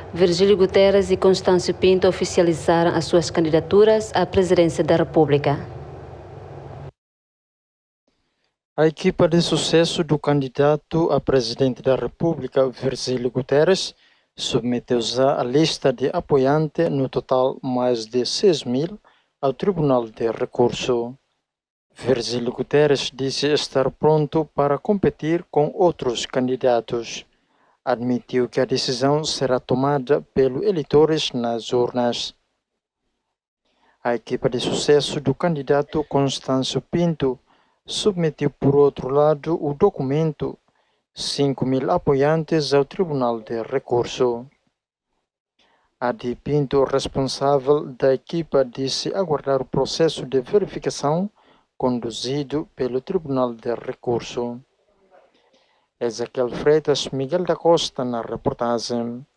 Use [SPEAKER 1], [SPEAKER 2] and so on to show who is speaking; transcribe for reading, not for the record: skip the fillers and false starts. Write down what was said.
[SPEAKER 1] Virgílio Guterres e Constâncio Pinto oficializaram as suas candidaturas à presidência da República.
[SPEAKER 2] A equipa de sucesso do candidato a presidente da República, Virgílio Guterres, submeteu-se à lista de apoiantes, no total mais de 6.000, ao Tribunal de Recurso. Virgílio Guterres disse estar pronto para competir com outros candidatos. Admitiu que a decisão será tomada pelos eleitores nas urnas. A equipa de sucesso do candidato Constâncio Pinto submeteu, por outro lado, o documento 5.000 apoiantes ao Tribunal de Recurso. A de Pinto, responsável da equipa, disse aguardar o processo de verificação conduzido pelo Tribunal de Recurso. Ezequiel Freitas, Miguel da Costa na reportagem.